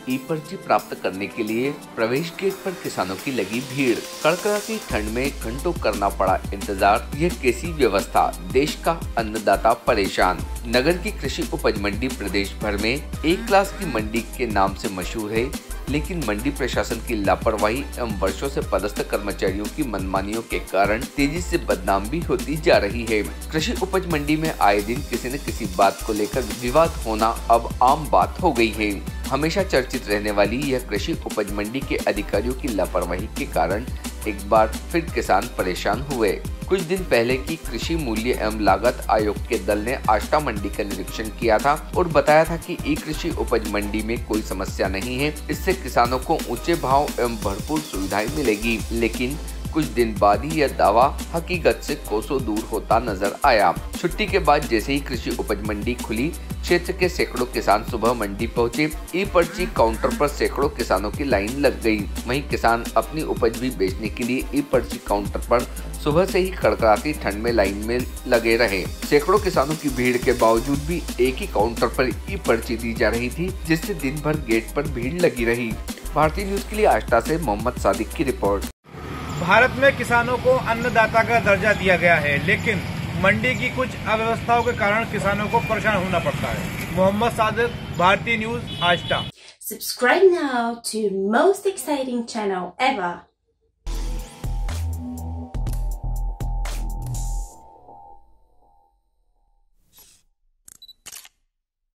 ई पर्ची प्राप्त करने के लिए प्रवेश गेट पर किसानों की लगी भीड़। कड़कड़ाती ठंड में घंटों करना पड़ा इंतजार। यह कैसी व्यवस्था, देश का अन्नदाता परेशान। नगर की कृषि उपज मंडी प्रदेश भर में एक क्लास की मंडी के नाम से मशहूर है, लेकिन मंडी प्रशासन की लापरवाही एवं वर्षों से पदस्थ कर्मचारियों की मनमानियों के कारण तेजी से बदनाम भी होती जा रही है। कृषि उपज मंडी में आए दिन किसी न किसी बात को लेकर विवाद होना अब आम बात हो गई है। हमेशा चर्चित रहने वाली यह कृषि उपज मंडी के अधिकारियों की लापरवाही के कारण एक बार फिर किसान परेशान हुए। कुछ दिन पहले की कृषि मूल्य एवं लागत आयोग के दल ने आष्टा मंडी का निरीक्षण किया था और बताया था कि ई कृषि उपज मंडी में कोई समस्या नहीं है, इससे किसानों को ऊंचे भाव एवं भरपूर सुविधाएं मिलेगी। लेकिन कुछ दिन बाद ही यह दावा हकीकत से कोसों दूर होता नजर आया। छुट्टी के बाद जैसे ही कृषि उपज मंडी खुली, क्षेत्र के सैकड़ों किसान सुबह मंडी पहुंचे। ई पर्ची काउंटर पर सैकड़ों किसानों की लाइन लग गई। वहीं किसान अपनी उपज भी बेचने के लिए ई पर्ची काउंटर पर सुबह से ही कड़कड़ाती ठंड में लाइन में लगे रहे। सैकड़ों किसानों की भीड़ के बावजूद भी एक ही काउंटर पर ई पर्ची दी जा रही थी, जिससे दिन भर गेट पर भीड़ लगी रही। भारतीय न्यूज के लिए आष्टा से मोहम्मद सादिक की रिपोर्ट। भारत में किसानों को अन्नदाता का दर्जा दिया गया है, लेकिन मंडी की कुछ अव्यवस्थाओं के कारण किसानों को परेशान होना पड़ता है। Mohammad Sadiq, Bharatiya news, Ashta. Subscribe now to most exciting channel ever.